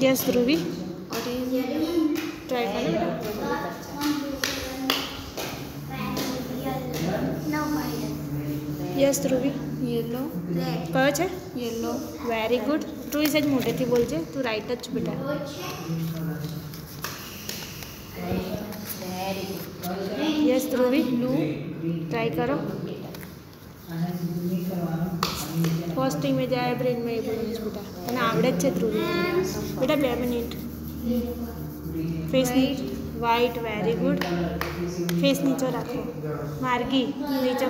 Yes Dhruvi try करो yes Dhruvi yellow कयो छे येलो वेरी गुड ध्रुवी सेज मोटेथी बोलजे तू राइट ज छे बेटा यस ध्रुवी ब्लू ट्राई करो फर्स्ट इमेज आया ब्रेन में ये बोलूँ बेटा तने आवड़े ज छे ध्रुवी बेटा 2 minute face white very good face नीचे रखो मार्गी नीचे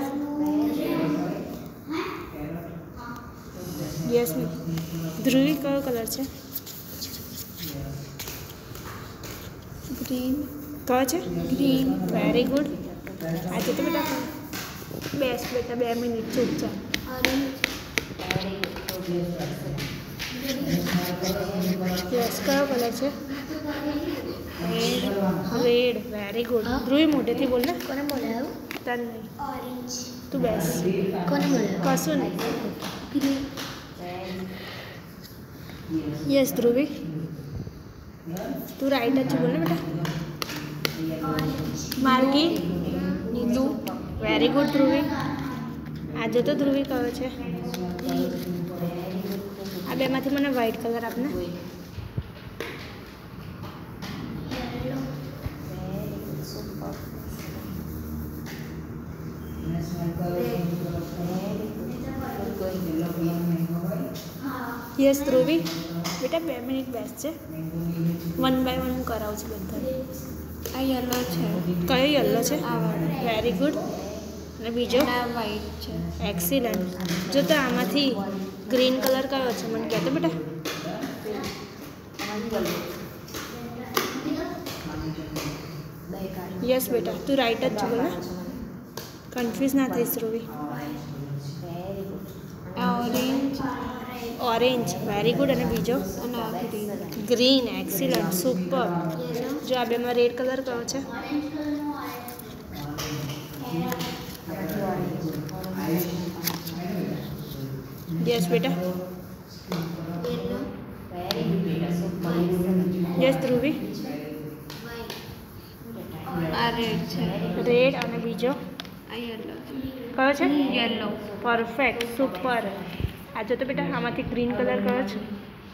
यस ध्रुवी कयो कलर छे ग्रीन कयो छे ग्रीन वेरी गुड आज तो बेटा बेस्ट बेटा 2 मिनिट चुपचाप यस कयो कलर छे रेड वेरी गुड ध्रुवी मोटेथी बोल ने कोने बोलायो तन नहीं तू बेस कोने बोलायो कसु नहीं ग्रीन यस ध्रुवी तू राइट अच्छी बोल बेटा मार्गी नीलू वेरी गुड ध्रुवी आज तो ध्रुवी कयो छे आ बे मांथी मने व्हाइट कलर आपने यस ध्रुवी बेटा 2 मिनिट बेस्ट छे 1 बाय 1 हूँ कराવું છું બધા आ येलो छे कयो येलो छे वेरी गुड અને બીજો आ व्हाइट छे एक्सीलेंट जो तो आमांथी ग्रीन कलर कयो छे મને કહેતો બેટા यस बेटा तू राइट ज बोल कन्फ्यूज ना थईस ध्रुवी आ ऑरेंज ऑरेंज वेरी गुड અને બીજો અને आ ग्रीन ग्रीन एक्सीलेंट सुपर जो आ बेमां रेड कलर कयो छे यस बेटा यस ध्रुवी आ रेड छे रेड અને બીજો आ येलो कयो छे येलो परफेक्ट सुपर आ जो तो बेटा आमांथी ग्रीन कलर कयो छे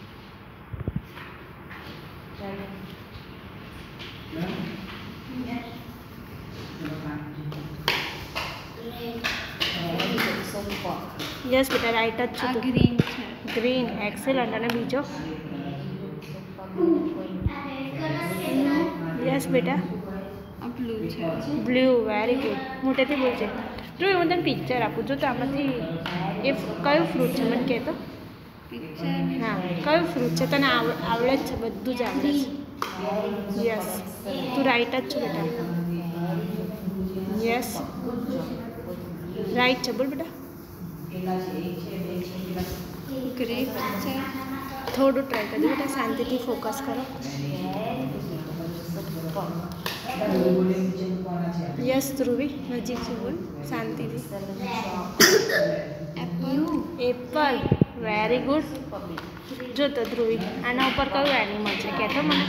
यस बेटा राइट ज आ छे ग्रीन छे ग्रीन एक्सीलेंट અને બીજો यस बेटा आ ब्लू छे ब्लू वेरी गुड मोटेथी बोलजे जो હું તને પિક્ચર આપું જો તો આમાંથી એ કયું ફ્રૂટ છે મને કહેતો पिक्चर હા કયું ફ્રૂટ છે તને આવડે જ છે બધું જ આવડે છે યસ તું રાઈટ જ છો બેટા યસ રાઈટ છે બોલ બેટા ग्रेप छे થોડું ટ્રાય કરજો બેટા શાંતિથી ફોકસ કરો यस ध्रुवी नजीक से बोल शांति थी एप्पल एप्पल वेरी गुड जो तो ध्रुवी आना ऊपर कયું एनिमल है कहते मने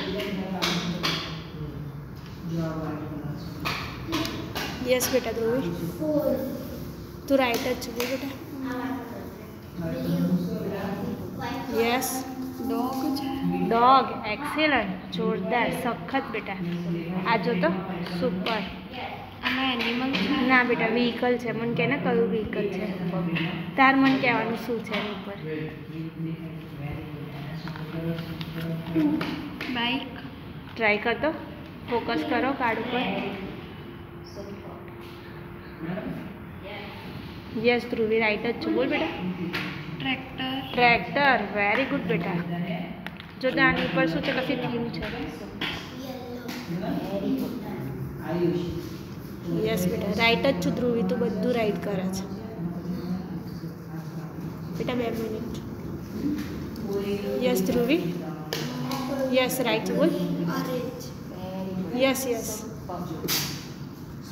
यस बेटा ध्रुवी तू राइट ज छे बेटा यस डॉग छे डॉग एक्सीलेंट जोरदार सखत बेटा आ जो तो सुपर आमा एनिमल छे ना बेटा व्हीकल है मन कहने कયું व्हीकल है तार मन कहवानुं शुं छे एनी पर बाइक ट्राई कर दो फोकस करो कार्ड पर यस ध्रुवी राइट ज छे बोल बेटा ट्रैक्टर ट्रैक्टर वेरी गुड बेटा जो तो आनी पर शू कसी थीम है यस बेटा राइट ज छू ध्रुवी तो बधु राइट करे छे बेटा 2 minute yes Dhruvi yes right बोल यस यस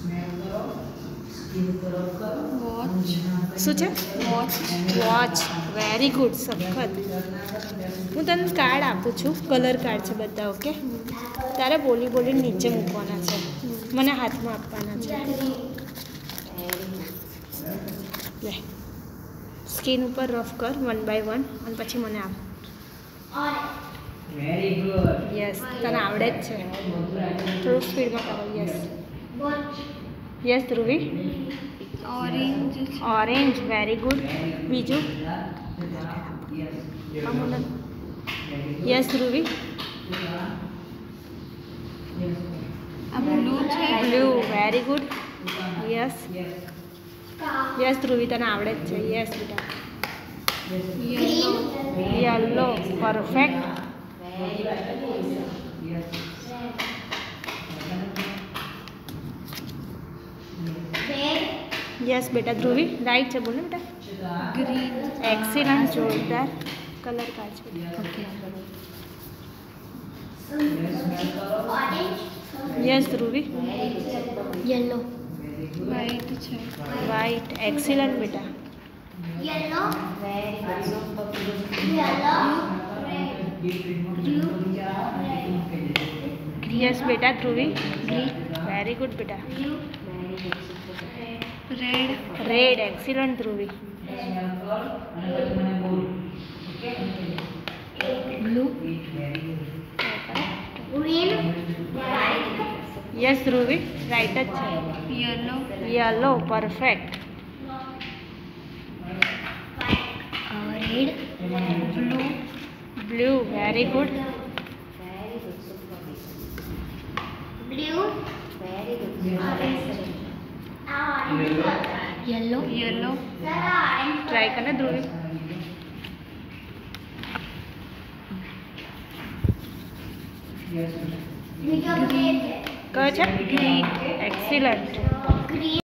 वॉच शू छे वॉच वॉच વેરી ગુડ, સખત. હું તને કાર્ડ આપું છું, કલર કાર્ડ છે બધા. ઓકે, તારે બોલી બોલીને નીચે મૂકવાના છે, મને હાથમાં આપવાના છે. લે, સ્કિન ઉપર રફ કર 1 by 1 અને પછી મને આપ. યસ, તને આવડે જ છે. થોડું સ્પીડમાં કરો. Yes yes Dhruvi. ઓરેન્જ છે. Orange, very good. બીજું? યસ ધ્રુવી. આ બ્લુ છે. Blue, very good. Yes yes Dhruvi, તને આવડે જ છે. યસ બેટા. યલો. Yellow, perfect. યસ બેટા ધ્રુવી, રાઈટ છે. બોલો બેટા. ગ્રીન. એક્સિલન્ટ, જોરદાર. કલર કાર્ડ છે. યસ ધ્રુવી. યલો, વ્હાઈટ છે. વાઇટ, એક્સિલન્ટ બેટા. યસ બેટા ધ્રુવી. વેરી ગુડ બેટા. Red. Red, excellent Dhruvi. Blue. Yes Dhruvi, right જ છે. Yellow. Yellow, perfect. Red. Blue. Blue, very good. Yellow. Yellow. Try કરને ધ્રુવી. ગ્રીન. કયો છે? Green, excellent.